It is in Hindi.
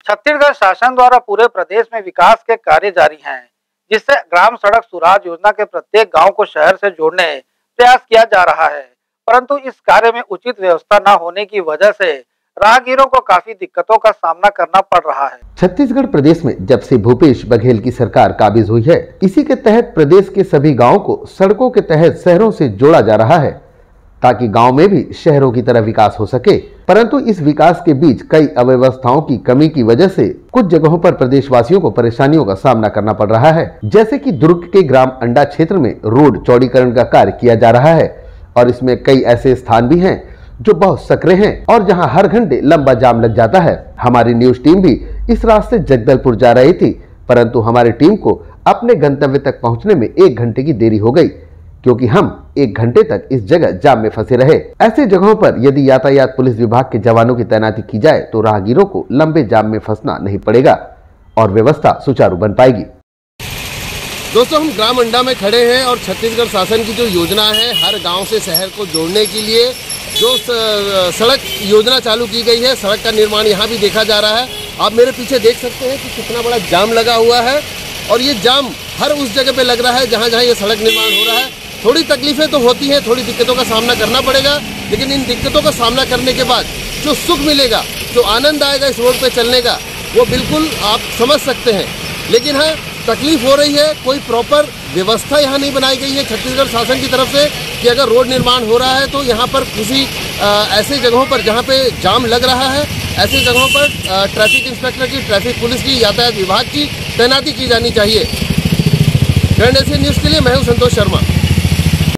छत्तीसगढ़ शासन द्वारा पूरे प्रदेश में विकास के कार्य जारी हैं, जिससे ग्राम सड़क सुराज योजना के प्रत्येक गांव को शहर से जोड़ने प्रयास किया जा रहा है। परंतु इस कार्य में उचित व्यवस्था न होने की वजह से राहगीरों को काफी दिक्कतों का सामना करना पड़ रहा है। छत्तीसगढ़ प्रदेश में जब से भूपेश बघेल की सरकार काबिज हुई है, इसी के तहत प्रदेश के सभी गाँव को सड़कों के तहत शहरों से जोड़ा जा रहा है, ताकि गांव में भी शहरों की तरह विकास हो सके। परंतु इस विकास के बीच कई अव्यवस्थाओं की कमी की वजह से कुछ जगहों पर प्रदेशवासियों को परेशानियों का सामना करना पड़ रहा है। जैसे कि दुर्ग के ग्राम अंडा क्षेत्र में रोड चौड़ीकरण का कार्य किया जा रहा है और इसमें कई ऐसे स्थान भी हैं जो बहुत सकरे हैं और जहां हर घंटे लंबा जाम लग जाता है। हमारी न्यूज टीम भी इस रास्ते जगदलपुर जा रही थी, परंतु हमारी टीम को अपने गंतव्य तक पहुंचने में 1 घंटे की देरी हो गई, क्योंकि हम 1 घंटे तक इस जगह जाम में फंसे रहे। ऐसे जगहों पर यदि यातायात पुलिस विभाग के जवानों की तैनाती की जाए तो राहगीरों को लंबे जाम में फंसना नहीं पड़ेगा और व्यवस्था सुचारू बन पाएगी। दोस्तों, हम ग्राम अंडा में खड़े हैं और छत्तीसगढ़ शासन की जो योजना है हर गांव से शहर को जोड़ने के लिए जो सड़क योजना चालू की गई है, सड़क का निर्माण यहाँ भी देखा जा रहा है। आप मेरे पीछे देख सकते हैं कि कितना बड़ा जाम लगा हुआ है और ये जाम हर उस जगह पे लग रहा है जहाँ जहाँ ये सड़क निर्माण हो रहा है। थोड़ी तकलीफें तो होती हैं, थोड़ी दिक्कतों का सामना करना पड़ेगा, लेकिन इन दिक्कतों का सामना करने के बाद जो सुख मिलेगा, जो आनंद आएगा इस रोड पे चलने का, वो बिल्कुल आप समझ सकते हैं। लेकिन हाँ, तकलीफ हो रही है, कोई प्रॉपर व्यवस्था यहाँ नहीं बनाई गई है छत्तीसगढ़ शासन की तरफ से कि अगर रोड निर्माण हो रहा है तो यहाँ पर किसी ऐसे जगहों पर जहाँ पे जाम लग रहा है, ऐसे जगहों पर ट्रैफिक इंस्पेक्टर की, ट्रैफिक पुलिस की, यातायात विभाग की तैनाती की जानी चाहिए। ग्रैंड एशिया न्यूज़ के लिए मैं हूँ संतोष शर्मा।